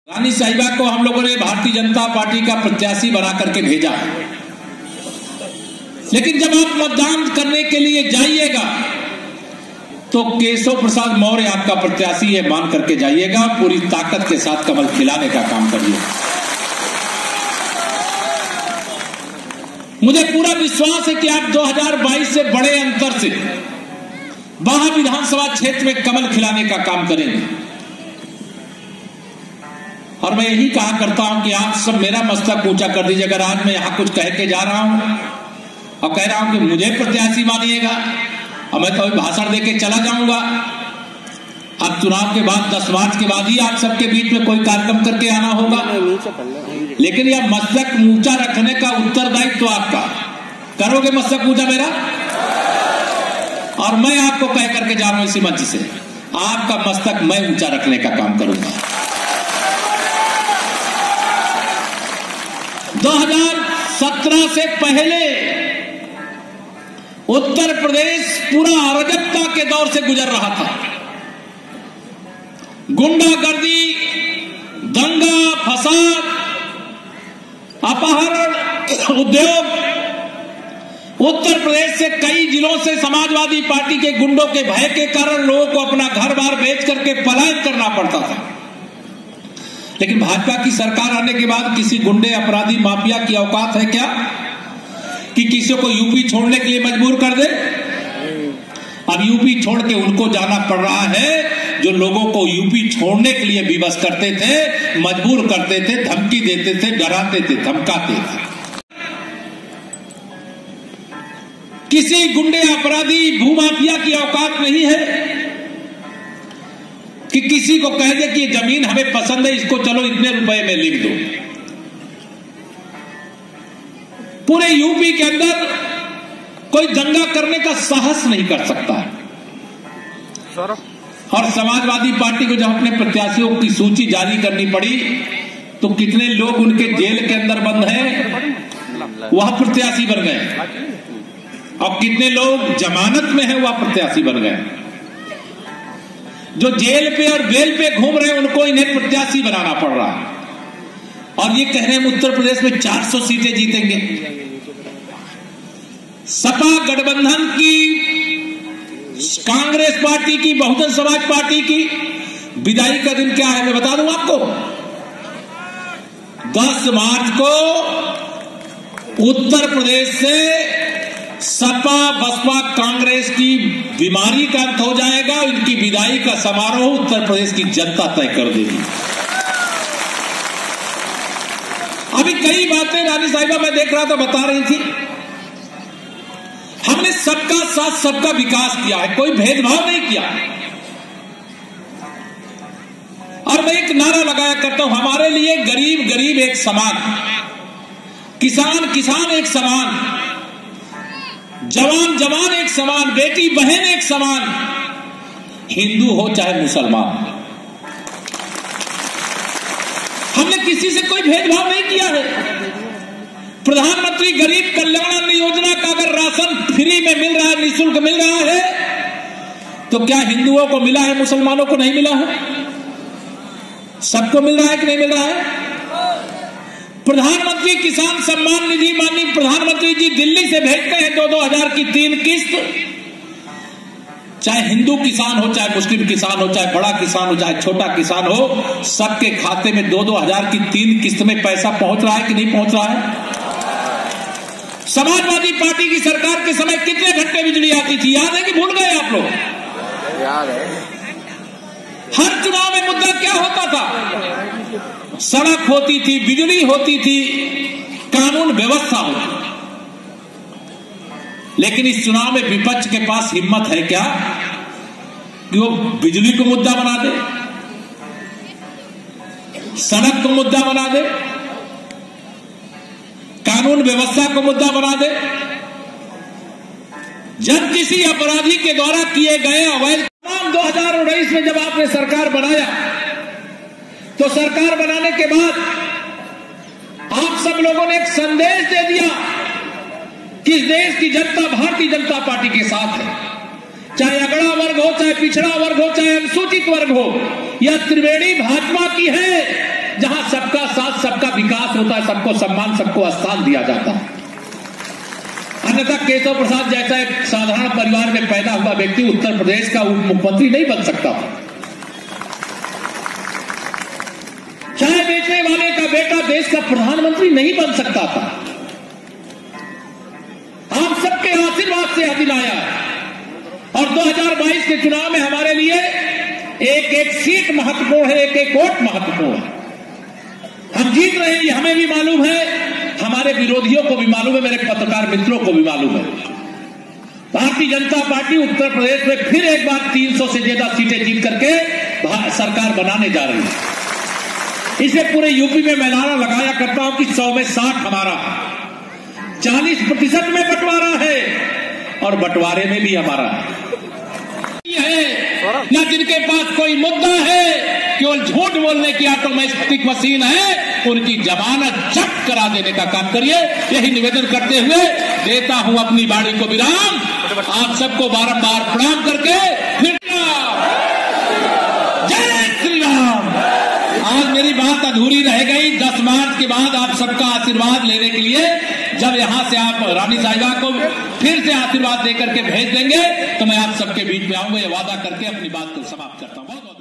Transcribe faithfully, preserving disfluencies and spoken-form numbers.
रानी साहिबा को हम लोगों ने भारतीय जनता पार्टी का प्रत्याशी बना करके भेजा, लेकिन जब आप मतदान करने के लिए जाइएगा तो केशव प्रसाद मौर्य आपका प्रत्याशी है मान करके जाइएगा, पूरी ताकत के साथ कमल खिलाने का काम करिए। मुझे पूरा विश्वास है कि आप दो हज़ार बाईस से बड़े अंतर से बाहा विधानसभा क्षेत्र में कमल खिलाने का काम करेंगे। और मैं यही कहा करता हूं कि आप सब मेरा मस्तक ऊंचा कर दीजिए। अगर आज मैं यहां कुछ कह के जा रहा हूं और कह रहा हूं कि मुझे प्रत्याशी मानिएगा और मैं कभी भाषण देके चला जाऊंगा, अब चुनाव के बाद दस मार्च के बाद ही आप सबके बीच में कोई कार्यक्रम करके आना होगा, लेकिन यह मस्तक ऊंचा रखने का उत्तरदायित्व तो आपका। करोगे मस्तक ऊंचा मेरा? और मैं आपको कह करके जा रहा हूं इसी मंच से, आपका मस्तक मैं ऊंचा रखने का काम करूंगा। दो हज़ार सत्रह से पहले उत्तर प्रदेश पूरा अराजकता के दौर से गुजर रहा था। गुंडागर्दी, दंगा, फसाद, अपहरण, उद्योग। उत्तर प्रदेश से कई जिलों से समाजवादी पार्टी के गुंडों के भय के कारण लोगों को अपना घर बार बेच करके पलायन करना पड़ता था। लेकिन भाजपा की सरकार आने के बाद किसी गुंडे, अपराधी, माफिया की औकात है क्या कि किसी को यूपी छोड़ने के लिए मजबूर कर दे? अब यूपी छोड़ के उनको जाना पड़ रहा है जो लोगों को यूपी छोड़ने के लिए विवश करते थे, मजबूर करते थे, धमकी देते थे, डराते थे, धमकाते थे। किसी गुंडे, अपराधी, भूमाफिया की औकात नहीं है कि किसी को कह दे कि जमीन हमें पसंद है, इसको चलो इतने रुपए में लिख दो। पूरे यूपी के अंदर कोई दंगा करने का साहस नहीं कर सकता है। और समाजवादी पार्टी को जब अपने प्रत्याशियों की सूची जारी करनी पड़ी तो कितने लोग उनके जेल के अंदर बंद हैं वह प्रत्याशी बन गए, और कितने लोग जमानत में हैं वह प्रत्याशी बन गए। जो जेल पे और बेल पे घूम रहे हैं उनको इन्हें प्रत्याशी बनाना पड़ रहा है। और ये कह रहे हैं उत्तर प्रदेश में चार सौ सीटें जीतेंगे। सपा गठबंधन की, कांग्रेस पार्टी की, बहुजन समाज पार्टी की विदाई का दिन क्या है मैं बता दूं आपको। दस मार्च को उत्तर प्रदेश से सपा, बसपा, कांग्रेस की बीमारी का अंत हो जाएगा। इनकी विदाई का समारोह उत्तर प्रदेश की जनता तय कर देगी। अभी कई बातें रानी साहिबा मैं देख रहा था बता रही थी। हमने सबका साथ, सबका विकास किया है, कोई भेदभाव नहीं किया। और मैं एक नारा लगाया करता हूं, हमारे लिए गरीब गरीब एक समान, किसान किसान एक समान, जवान जवान एक समान, बेटी बहन एक समान, हिंदू हो चाहे मुसलमान। हमने किसी से कोई भेदभाव नहीं किया है। प्रधानमंत्री गरीब कल्याण अन्न योजना का अगर राशन फ्री में मिल रहा है, निःशुल्क मिल रहा है, तो क्या हिंदुओं को मिला है, मुसलमानों को नहीं मिला है? सबको मिल रहा है कि नहीं मिल रहा है? प्रधानमंत्री किसान सम्मान निधि माननीय प्रधानमंत्री जी दिल्ली से भेजते हैं दो दो हजार की तीन किस्त। चाहे हिंदू किसान हो, चाहे मुस्लिम किसान हो, चाहे बड़ा किसान हो, चाहे छोटा किसान हो, सबके खाते में दो दो हजार की तीन किस्त में पैसा पहुंच रहा है कि नहीं पहुंच रहा है? समाजवादी पार्टी की सरकार के समय कितने घंटे बिजली आती थी, याद है कि भूल गए आप लोग? याद है। हर चुनाव में मुद्दा क्या होता था? सड़क होती थी, बिजली होती थी, कानून व्यवस्था होती। लेकिन इस चुनाव में विपक्ष के पास हिम्मत है क्या कि वो बिजली को मुद्दा बना दे, सड़क को मुद्दा बना दे, कानून व्यवस्था को मुद्दा बना दे? जब किसी अपराधी के द्वारा किए गए अवैध दो हज़ार उन्नीस में जब आपने सरकार बनाया तो सरकार बनाने के बाद आप सब लोगों ने एक संदेश दे दिया कि इस देश की जनता भारतीय जनता पार्टी के साथ है। चाहे अगड़ा वर्ग हो, चाहे पिछड़ा वर्ग हो, चाहे अनुसूचित वर्ग हो, यह त्रिवेणी भाजपा की है। जहां सबका साथ, सबका विकास होता है, सबको सम्मान, सबको स्थान दिया जाता है। अन्यथा केशव प्रसाद जैसा एक साधारण परिवार में पैदा हुआ व्यक्ति उत्तर प्रदेश का उप मुख्यमंत्री नहीं बन सकता था। चाय बेचने वाले का बेटा देश का प्रधानमंत्री नहीं बन सकता था। आप सबके आशीर्वाद से दिन आया और दो हज़ार बाईस के चुनाव में हमारे लिए एक एक सीट महत्वपूर्ण है, एक एक वोट महत्वपूर्ण है। हम जीत रहे हैं, ये हमें भी मालूम है, हमारे विरोधियों को भी मालूम है, मेरे पत्रकार मित्रों को भी मालूम है। भारतीय जनता पार्टी उत्तर प्रदेश में फिर एक बार तीन सौ से ज्यादा सीटें जीत करके सरकार बनाने जा रही है। इसे पूरे यूपी में मैं नारा लगाया करता हूं कि सौ में साठ हमारा, चालीस प्रतिशत में बंटवारा है और बंटवारे में भी हमारा है। न जिनके पास कोई मुद्दा है, केवल झूठ बोलने की ऑटोमेटिक मशीन है, उनकी जमानत जब्त करा देने का काम करिए। यही निवेदन करते हुए देता हूं अपनी वाणी को विराम। आप सबको बारंबार प्रणाम करके फिर जय श्री राम। आज मेरी बात अधूरी रह गई। दस मार्च के बाद आप सबका आशीर्वाद लेने के लिए जब यहां से आप रानी साहिबा को फिर से आशीर्वाद देकर के भेज देंगे तो मैं आप सबके बीच में आऊंगा, ये वादा करके अपनी बात को समाप्त करता हूं। बहुत बहुत